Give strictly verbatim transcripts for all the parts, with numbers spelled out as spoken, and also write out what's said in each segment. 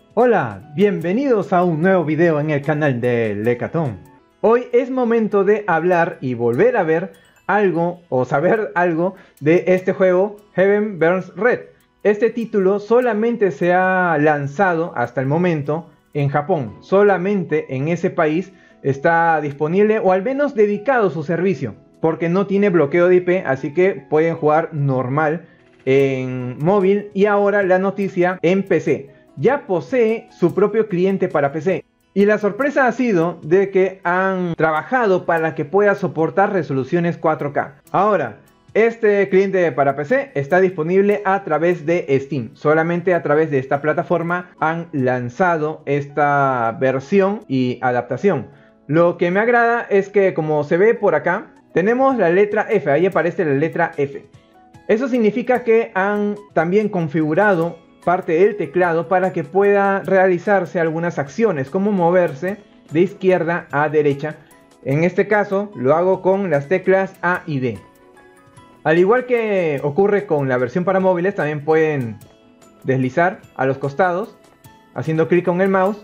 Hola, bienvenidos a un nuevo video en el canal de Lecatón. Hoy es momento de hablar y volver a ver algo o saber algo de este juego Heaven Burns Red. Este título solamente se ha lanzado hasta el momento en Japón. Solamente en ese país está disponible o al menos dedicado su servicio, porque no tiene bloqueo de I P, así que pueden jugar normal en móvil. Y ahora la noticia en P C. Ya posee su propio cliente para P C. Y la sorpresa ha sido de que han trabajado para que pueda soportar resoluciones cuatro K. Ahora, este cliente para P C está disponible a través de Steam. Solamente a través de esta plataforma han lanzado esta versión y adaptación. Lo que me agrada es que, como se ve por acá, tenemos la letra F. Ahí aparece la letra F. Eso significa que han también configurado parte del teclado para que pueda realizarse algunas acciones, como moverse de izquierda a derecha. En este caso lo hago con las teclas A y D. Al igual que ocurre con la versión para móviles, también pueden deslizar a los costados haciendo clic con el mouse,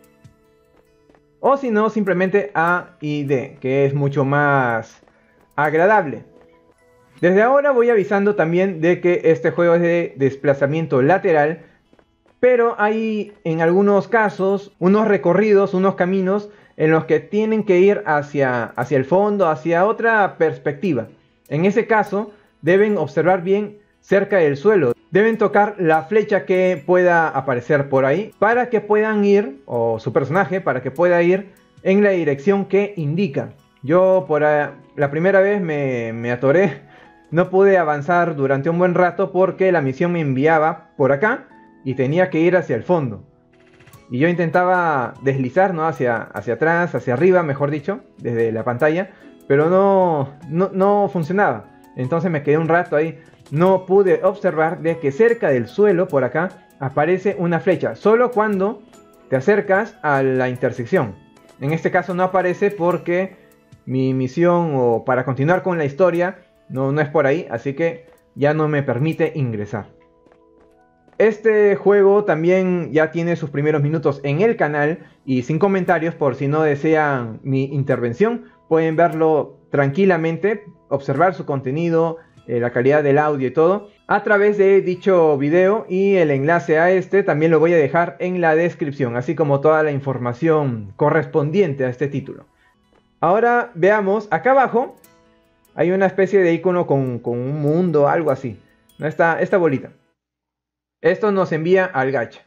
o si no, simplemente A y D, que es mucho más agradable. Desde ahora voy avisando también de que este juego es de desplazamiento lateral, pero hay en algunos casos unos recorridos, unos caminos en los que tienen que ir hacia, hacia el fondo, hacia otra perspectiva. En ese caso deben observar bien cerca del suelo, deben tocar la flecha que pueda aparecer por ahí para que puedan ir, o su personaje, para que pueda ir en la dirección que indica. Yo por a, la primera vez me, me atoré. No pude avanzar durante un buen rato porque la misión me enviaba por acá y tenía que ir hacia el fondo. Y yo intentaba deslizar, ¿no? hacia, hacia atrás, hacia arriba, mejor dicho, desde la pantalla. Pero no, no, no funcionaba. Entonces me quedé un rato ahí. No pude observar de que cerca del suelo, por acá, aparece una flecha. Solo cuando te acercas a la intersección. En este caso no aparece porque mi misión, o para continuar con la historia, No, no es por ahí, así que ya no me permite ingresar. Este juego también ya tiene sus primeros minutos en el canal y sin comentarios, por si no desean mi intervención. Pueden verlo tranquilamente, observar su contenido, eh, la calidad del audio y todo, a través de dicho video, y el enlace a este también lo voy a dejar en la descripción, así como toda la información correspondiente a este título. Ahora veamos, acá abajo hay una especie de icono con, con un mundo, algo así. Esta, esta bolita. Esto nos envía al gacha.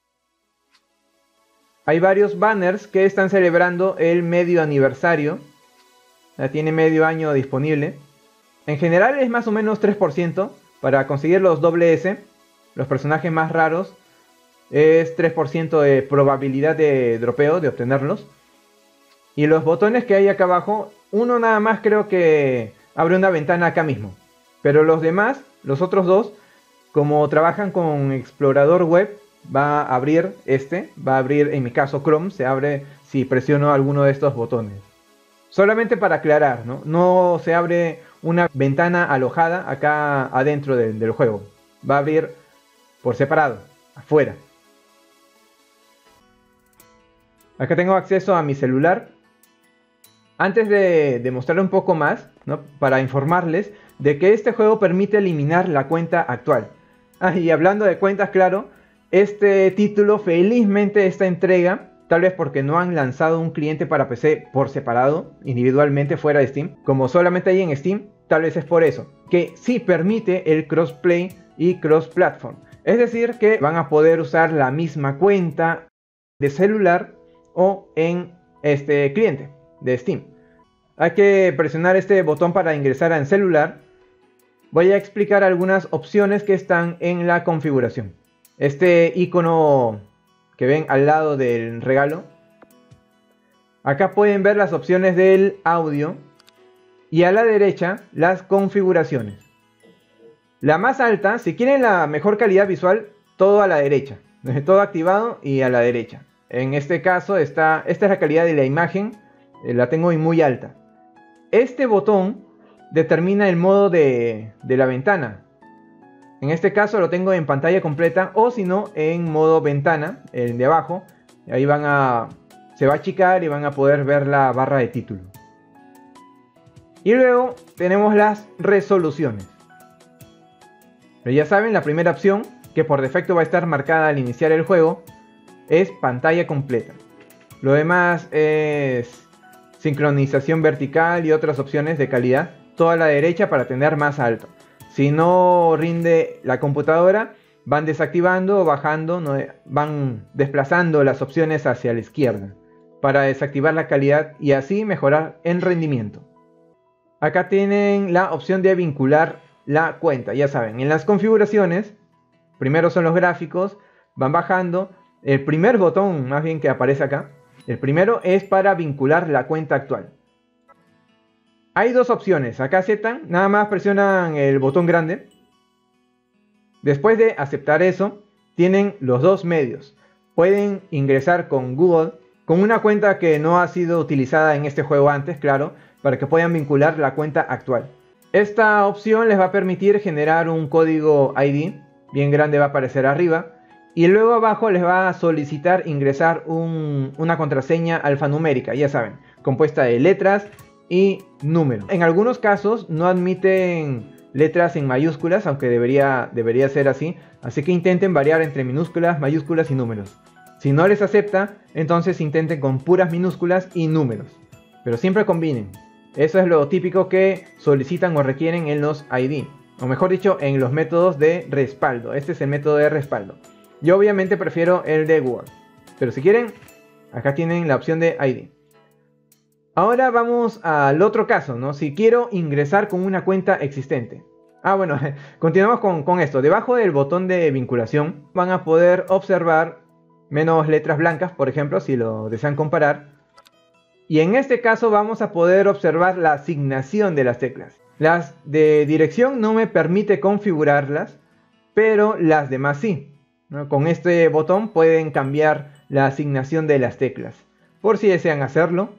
Hay varios banners que están celebrando el medio aniversario. Ya tiene medio año disponible. En general es más o menos tres por ciento. Para conseguir los doble S, los personajes más raros, es tres por ciento de probabilidad de dropeo, de obtenerlos. Y los botones que hay acá abajo, uno nada más creo que abre una ventana acá mismo. Pero los demás, los otros dos, como trabajan con explorador web, va a abrir este. Va a abrir, en mi caso, Chrome. Se abre si presiono alguno de estos botones. Solamente para aclarar, ¿no? No se abre una ventana alojada acá adentro de, del juego. Va a abrir por separado, afuera. Acá tengo acceso a mi celular. Antes de, de mostrar un poco más, ¿no? Para informarles de que este juego permite eliminar la cuenta actual. Ah, y hablando de cuentas, claro, este título, felizmente esta entrega, tal vez porque no han lanzado un cliente para P C por separado, individualmente fuera de Steam, como solamente hay en Steam, tal vez es por eso, que sí permite el crossplay y cross-platform. Es decir, que van a poder usar la misma cuenta de celular o en este cliente de Steam. Hay que presionar este botón para ingresar en celular. Voy a explicar algunas opciones que están en la configuración. Este icono que ven al lado del regalo. Acá pueden ver las opciones del audio. Y a la derecha las configuraciones. La más alta, si quieren la mejor calidad visual, todo a la derecha. Todo activado y a la derecha. En este caso está, esta es la calidad de la imagen. La tengo muy alta. Este botón determina el modo de, de la ventana. En este caso lo tengo en pantalla completa o si no en modo ventana, el de abajo. Ahí van a, se va a achicar y van a poder ver la barra de título. Y luego tenemos las resoluciones. Pero ya saben, la primera opción, que por defecto va a estar marcada al iniciar el juego, es pantalla completa. Lo demás es sincronización vertical y otras opciones de calidad, toda a la derecha para tener más alto. Si no rinde la computadora, van desactivando o bajando, no, van desplazando las opciones hacia la izquierda para desactivar la calidad y así mejorar en rendimiento. Acá tienen la opción de vincular la cuenta, ya saben, en las configuraciones, primero son los gráficos, van bajando, el primer botón más bien que aparece acá, el primero es para vincular la cuenta actual. Hay dos opciones, acá aceptan, nada más presionan el botón grande. Después de aceptar eso, tienen los dos medios. Pueden ingresar con Google, con una cuenta que no ha sido utilizada en este juego antes, claro, para que puedan vincular la cuenta actual. Esta opción les va a permitir generar un código I D, bien grande va a aparecer arriba, y luego abajo les va a solicitar ingresar un, una contraseña alfanumérica, ya saben, compuesta de letras y números. En algunos casos no admiten letras en mayúsculas, aunque debería, debería ser así, así que intenten variar entre minúsculas, mayúsculas y números. Si no les acepta, entonces intenten con puras minúsculas y números, pero siempre combinen. Eso es lo típico que solicitan o requieren en los I D, o mejor dicho, en los métodos de respaldo. Este es el método de respaldo. Yo obviamente prefiero el de Google, pero si quieren, acá tienen la opción de I D. Ahora vamos al otro caso, ¿no? Si quiero ingresar con una cuenta existente. Ah, bueno, continuamos con, con esto. Debajo del botón de vinculación van a poder observar menos letras blancas, por ejemplo, si lo desean comparar. Y en este caso vamos a poder observar la asignación de las teclas. Las de dirección no me permite configurarlas, pero las demás sí, ¿no? Con este botón pueden cambiar la asignación de las teclas, por si desean hacerlo.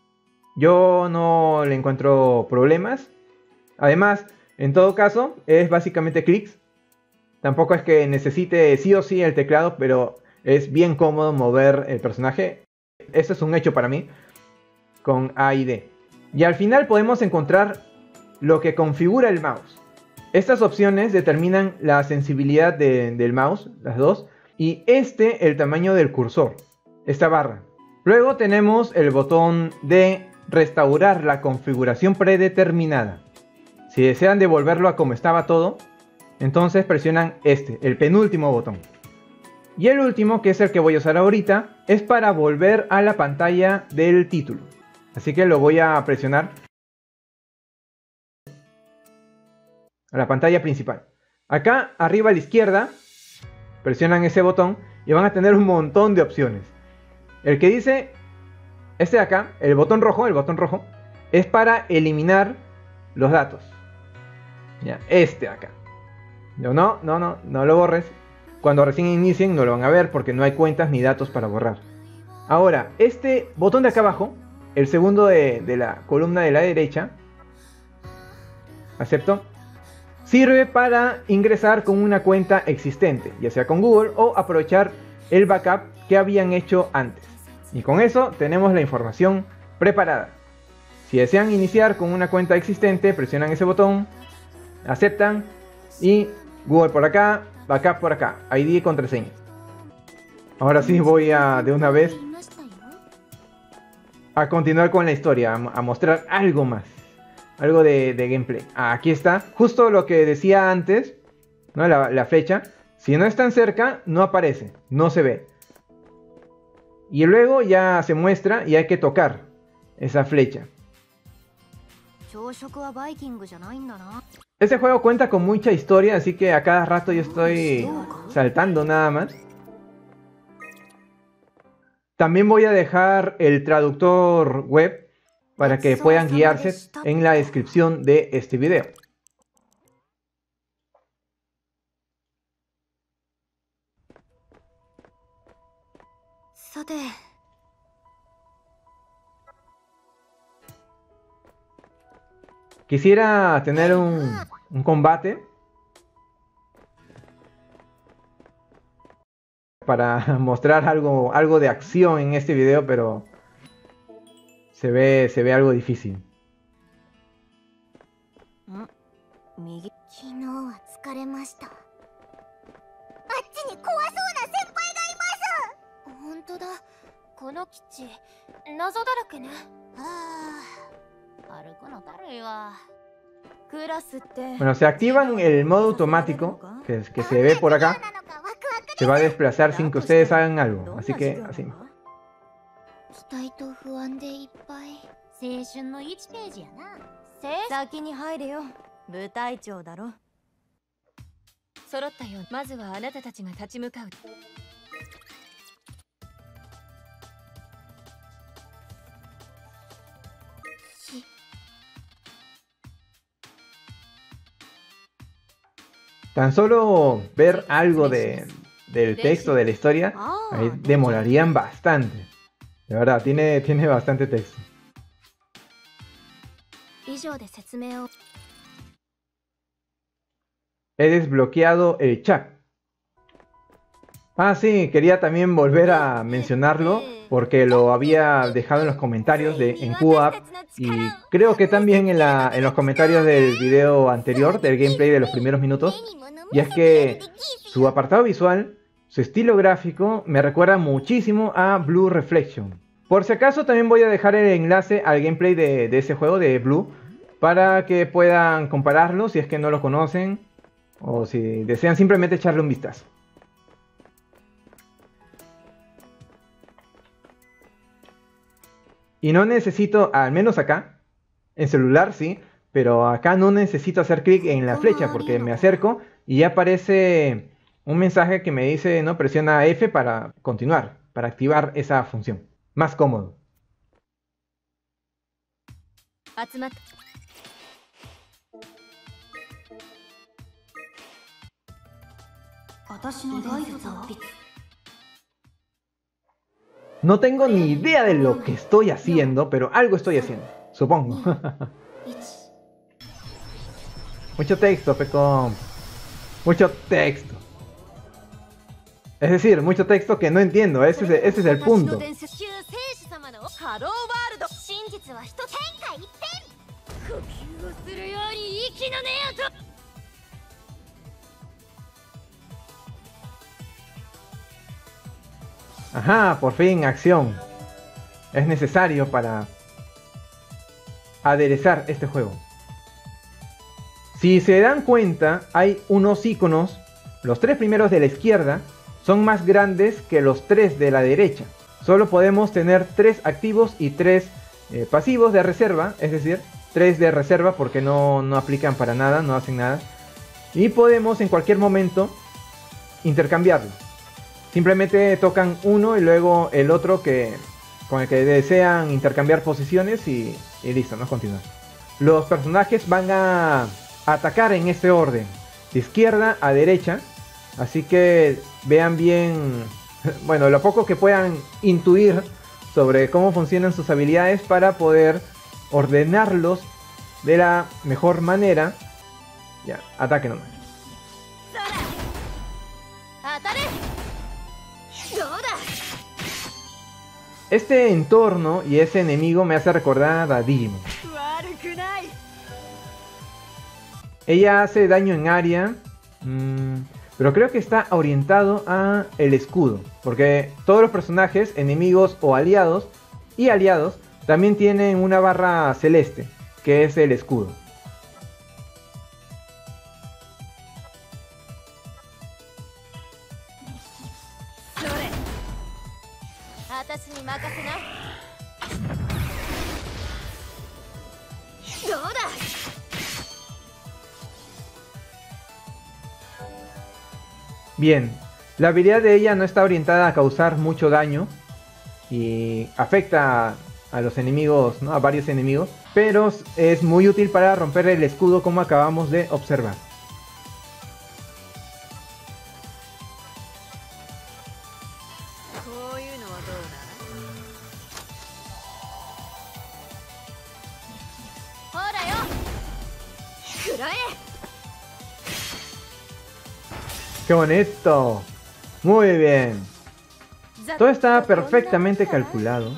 Yo no le encuentro problemas. Además, en todo caso, es básicamente clics. Tampoco es que necesite sí o sí el teclado, pero es bien cómodo mover el personaje. Eso es un hecho para mí con A y D. Y al final podemos encontrar lo que configura el mouse. Estas opciones determinan la sensibilidad de, del mouse, las dos, y este el tamaño del cursor, esta barra. Luego tenemos el botón de restaurar la configuración predeterminada. Si desean devolverlo a como estaba todo, entonces presionan este, el penúltimo botón. Y el último, que es el que voy a usar ahorita, es para volver a la pantalla del título. Así que lo voy a presionar a la pantalla principal. Acá arriba a la izquierda presionan ese botón y van a tener un montón de opciones. El que dice, este de acá, el botón rojo, el botón rojo, es para eliminar los datos. Ya, este de acá. No, no, no, no, no lo borres. Cuando recién inicien no lo van a ver porque no hay cuentas ni datos para borrar. Ahora, este botón de acá abajo, el segundo de, de la columna de la derecha, acepto, sirve para ingresar con una cuenta existente, ya sea con Google o aprovechar el backup que habían hecho antes. Y con eso tenemos la información preparada. Si desean iniciar con una cuenta existente, presionan ese botón, aceptan y Google por acá, backup por acá, I D y contraseña. Ahora sí voy a de una vez a continuar con la historia, a, a mostrar algo más, algo de, de gameplay. Ah, aquí está, justo lo que decía antes, ¿no? La, la flecha. Si no están cerca, no aparece, no se ve. Y luego ya se muestra y hay que tocar esa flecha. Este juego cuenta con mucha historia, así que a cada rato yo estoy saltando nada más. También voy a dejar el traductor web para que puedan guiarse en la descripción de este video. Quisiera tener un, un combate para mostrar algo, algo de acción en este video, pero se ve, se ve algo difícil. Bueno, se activan el modo automático, que, que se ve por acá. Se va a desplazar sin que ustedes hagan algo, así que así. Tan solo ver algo de, del texto de la historia, ahí demorarían bastante. De verdad, tiene, tiene bastante texto. He desbloqueado el chat. Ah, sí, quería también volver a mencionarlo porque lo había dejado en los comentarios de en QApp y creo que también en, la, en los comentarios del video anterior, del gameplay de los primeros minutos. Y es que su apartado visual, su estilo gráfico, me recuerda muchísimo a Blue Reflection. Por si acaso también voy a dejar el enlace al gameplay de, de ese juego de Blue, para que puedan compararlo si es que no lo conocen, o si desean simplemente echarle un vistazo. Y no necesito, al menos acá, en celular sí, pero acá no necesito hacer clic en la flecha porque me acerco y ya aparece un mensaje que me dice, no, presiona F para continuar, para activar esa función. Más cómodo. No tengo ni idea de lo que estoy haciendo, pero algo estoy haciendo, supongo. Mucho texto, Pecom. Mucho texto. Es decir, mucho texto que no entiendo, ese es, ese es el punto. Ajá, por fin, acción. Es necesario para aderezar este juego. Si se dan cuenta, hay unos iconos, los tres primeros de la izquierda, son más grandes que los tres de la derecha. Solo podemos tener tres activos y tres eh, pasivos de reserva, es decir, tres de reserva porque no, no aplican para nada, no hacen nada. Y podemos en cualquier momento intercambiarlos. Simplemente tocan uno y luego el otro que, con el que desean intercambiar posiciones y, y listo, ¿no? Continúa. Los personajes van a atacar en este orden, de izquierda a derecha, así que vean bien, bueno, lo poco que puedan intuir sobre cómo funcionan sus habilidades para poder ordenarlos de la mejor manera. Ya, ataque nomás. Este entorno y ese enemigo me hace recordar a Digimon. Ella hace daño en área, mmm, pero creo que está orientado a el escudo, porque todos los personajes, enemigos o aliados, y aliados, también tienen una barra celeste, que es el escudo. Bien, la habilidad de ella no está orientada a causar mucho daño y afecta a, a los enemigos, ¿no? A varios enemigos, pero es muy útil para romper el escudo como acabamos de observar. ¡Qué bonito! Muy bien. Todo está perfectamente calculado.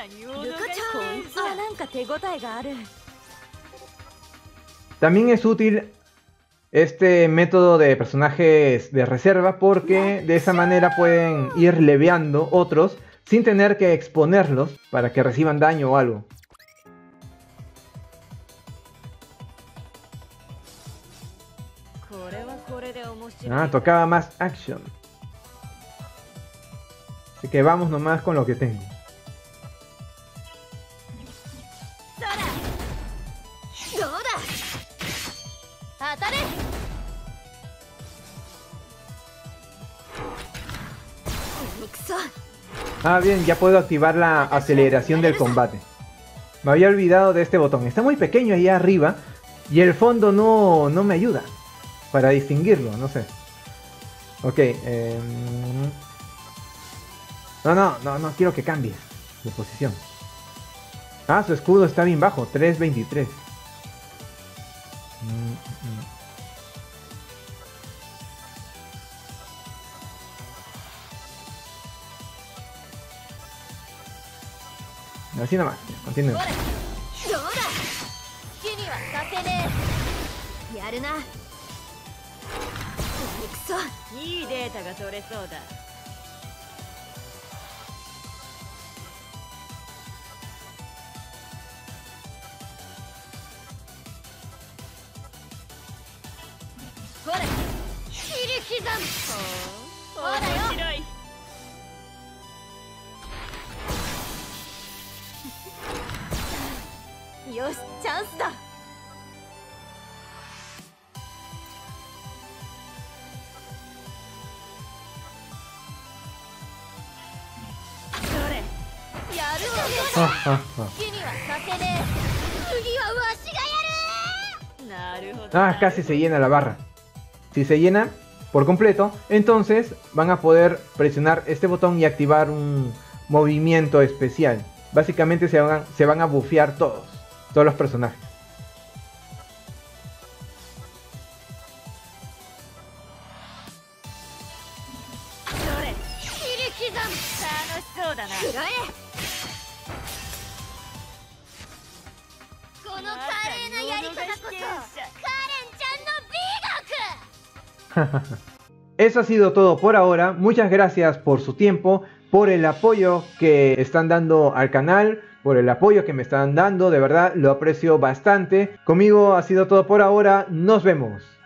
También es útil este método de personajes de reserva porque de esa manera pueden ir leveando otros sin tener que exponerlos para que reciban daño o algo. Ah, tocaba más action. Así que vamos nomás con lo que tengo. Ah, bien, ya puedo activar la aceleración del combate. Me había olvidado de este botón. Está muy pequeño ahí arriba y el fondo no, no me ayuda para distinguirlo, no sé. Ok. Eh... No, no, no, no quiero que cambie de posición. Ah, su escudo está bien bajo, tres veintitrés. Mm, mm. Así nomás, continúe. Ah, ah, ah. Ah, casi se llena la barra. Si se llena por completo, entonces van a poder presionar este botón y activar un movimiento especial. Básicamente se van, se van a bufear todos, todos los personajes. Eso ha sido todo por ahora. Muchas gracias por su tiempo, por el apoyo que están dando al canal, por el apoyo que me están dando. De verdad lo aprecio bastante. Conmigo ha sido todo por ahora. Nos vemos.